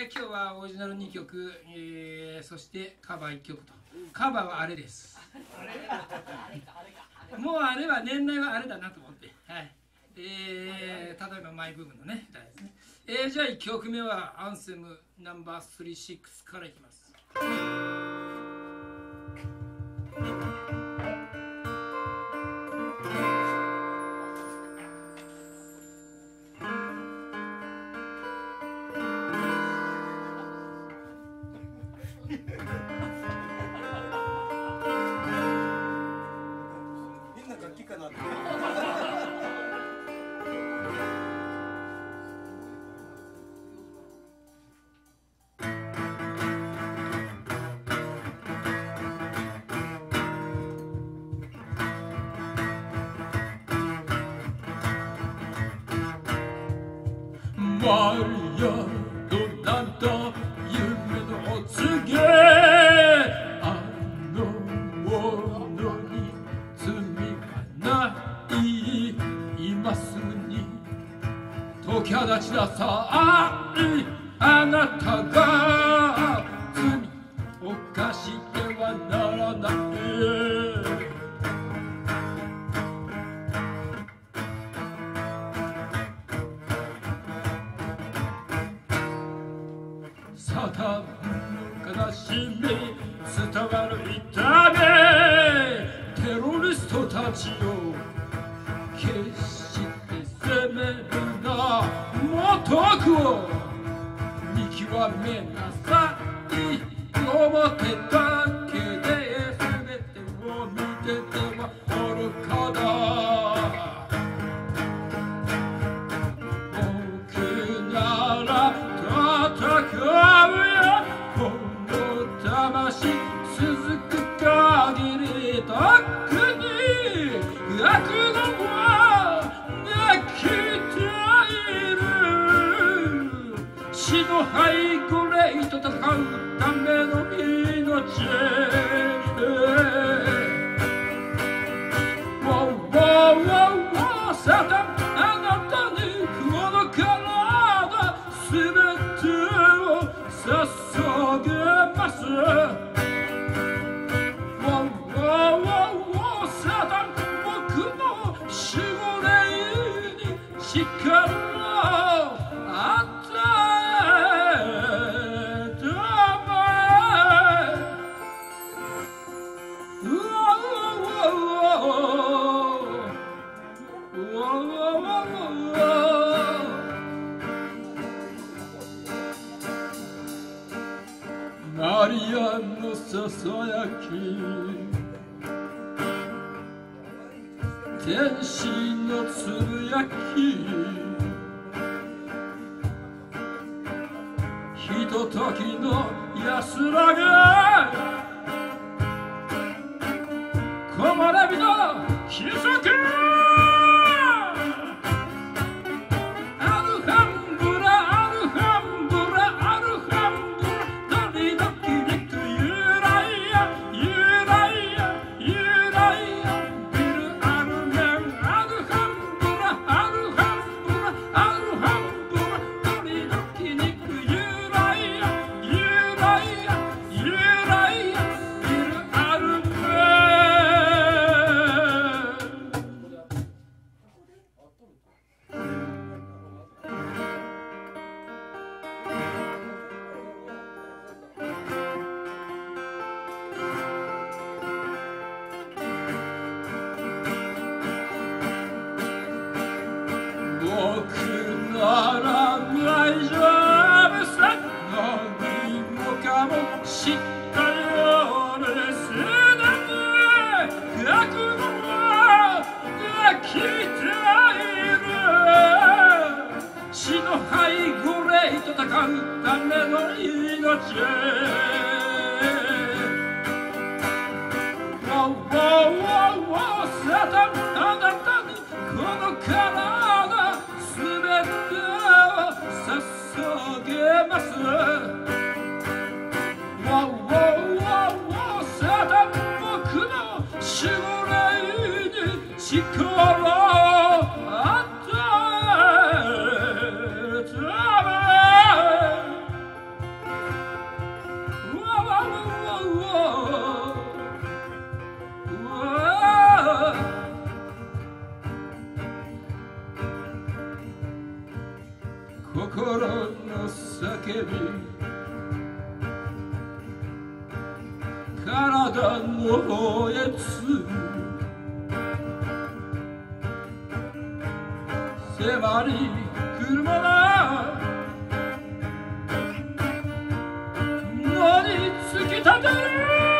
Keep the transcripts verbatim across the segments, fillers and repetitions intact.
えー、今日はオリジナルにきょく、えー、そしてカバーいっきょくと。カバーはあれです。もうあれは年内はあれだなと思って、はい、えー、例えばマイブームのね歌ですね。えー、じゃあいっきょくめはアンセムナンバースリーシックスからいきます。 マリアとなんだ夢のお告げ、あのものに罪はない今すぐに解き放ちなさい。あなたが罪を犯してはならない。サタンの悲しみ伝わる痛み、テロリストたちを決して責めるな。元くを見極めなさい。表だけで全てを見てては愚かだ。僕なら戦うよ、この魂続く限り。とっくに悪のは泣きている。死の背後霊と戦うための命。サタンあなたにこの体すべてを捧げます。サタン僕の守護霊に力を与えたまえ。マリアのささやき、天使のつぶやき、ひとときの安らぎ、木漏れ日の奇跡。僕なら大丈夫さ。何もかも知ったようですでに覚悟はできている。死の背後霊と戦うための命。サタンあなたにこの体すべてを捧げます。サタン僕の守護霊に力を与えたまえ。 叫び体の方へつ迫り来るもの野に突き立てる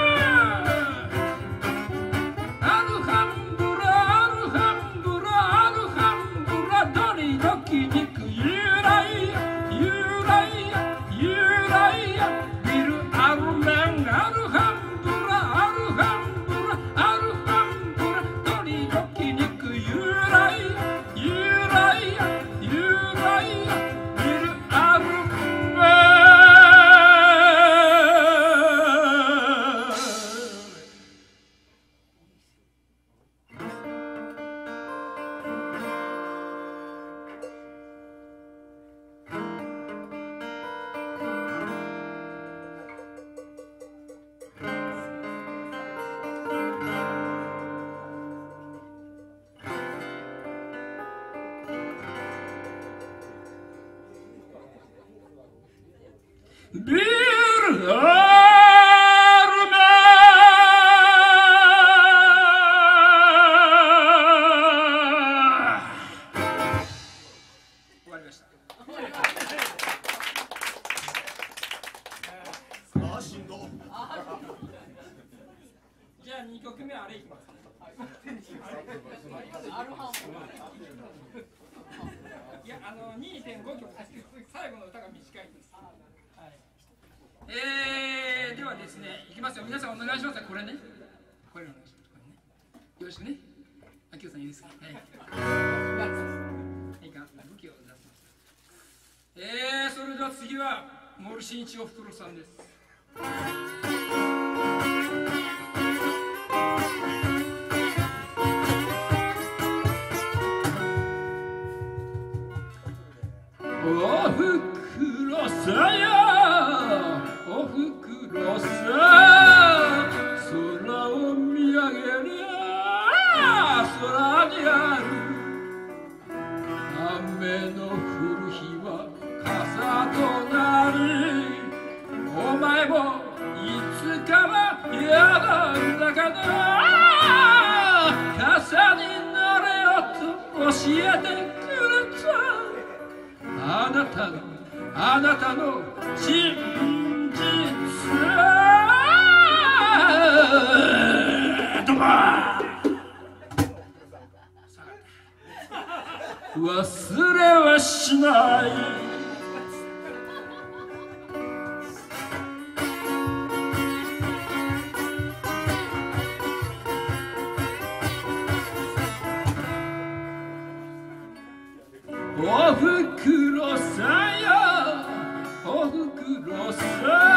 ビールアルメ終わりました。 ああしんど。 じゃあにきょくめあれいきます。いや、あの にてんご 曲最後の歌が短いんです。えー、ではですね、いきますよ。皆さんお願いします。これね。これお願いします。これね。よろしくね。あきおさんいいですか。はい。いいか。武器を出します。えー、それでは次は森進一おふくろさんです。おふくろさよ。おふくろさ空を見上げりゃ空にある雨の降る日は傘となりお前もいつかは嫌なんだかな傘になれよと教えてくれたあなたのあなたの真忘れはしないおふくろさよおふくろさ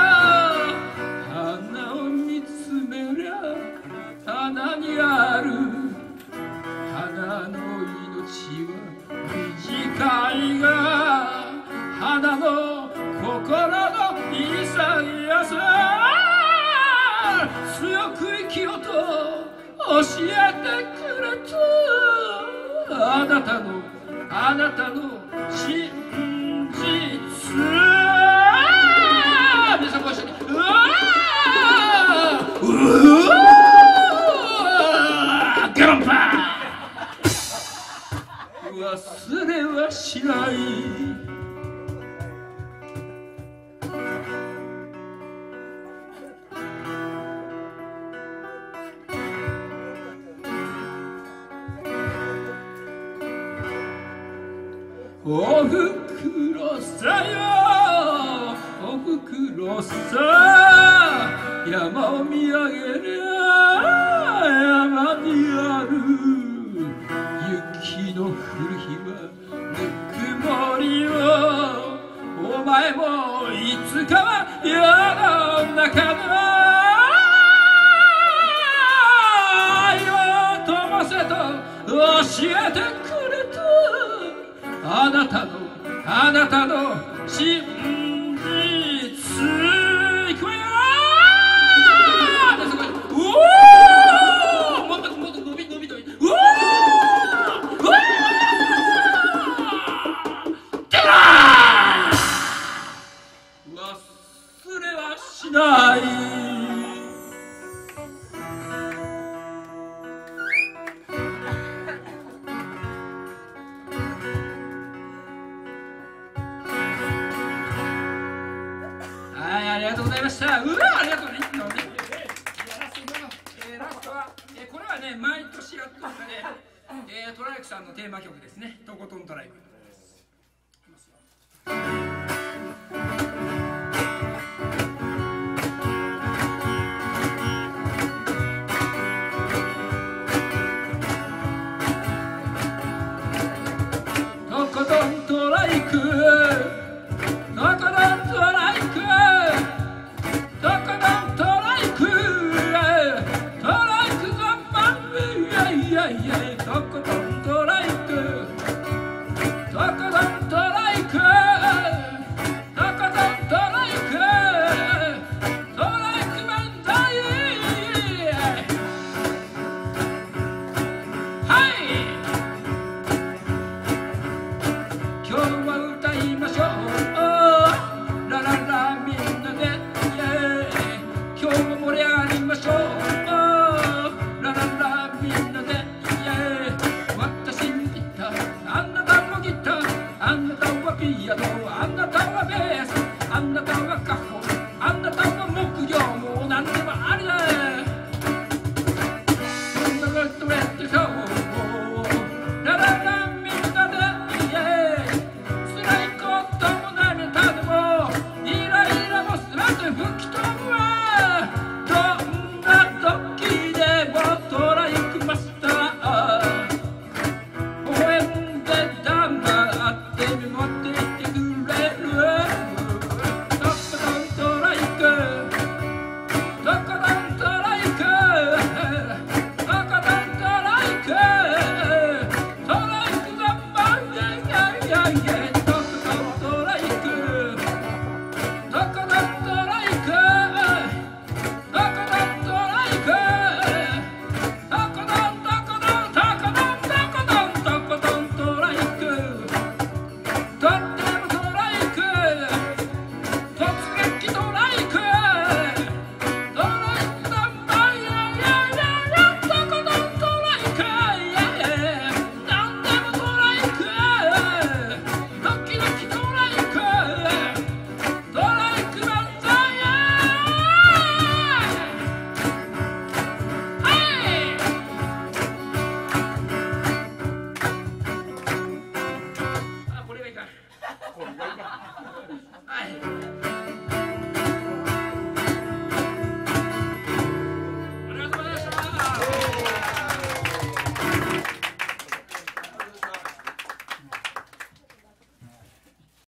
花を見つめりゃ花にある花の命は短いが花の心の潔さ強く生きようと教えてくれたあなたのあなたの真実皆さんご一緒にうわーうわーガロンパー忘れはしないおふくろさよおふくろさ山を見上げりゃ山にある雪の降る日はぬくもりをお前もいつかは嫌なんだかな愛を灯せと教えてくれたあなたのあなたの真実いくわよーおーもっともっと伸び伸び伸びうわーうわーてらーない。はい、ありがとうございました。うわ、ありがとうね。えー、ラストは、えー、これはね、毎年やってるんで、えー、トライクさんのテーマ曲ですね。とことんトライク。とことんトライク。とことんトライク。とことんトライク。トライクがまんみやいやいやい。とことんトライク。とことんトライク。とことんトライク。トライク漫才。はい。今日は歌いましょう。ラララみんなで。今日も盛り上がりましょう。ラララみんなで。私にギター、あなたもギター、あなたはピアノ、あなたはベース、あなたはカホン、あなたは木魚、もう何でもありだ。そんなことやってそう。ラララみんなで。辛いことも何たでもイライラもすべて吹き飛ぶわ。どんな時でもトライクマスター。応援で頑張って見守っていてくれる。とことんトライク。とことんトライク。とことんトライク。トライクがまんやいやいやいや。とことんトライク。とことんトライク。とことんトライク。とことんとことんとことんとことんとことんトライク。とってもトライク。突撃トライク。トライクだまんやいやいやいや。とことんトライク。なんでもトライク。ドキドキトライク。トライク漫才。はい。あ、これがいいか。はい。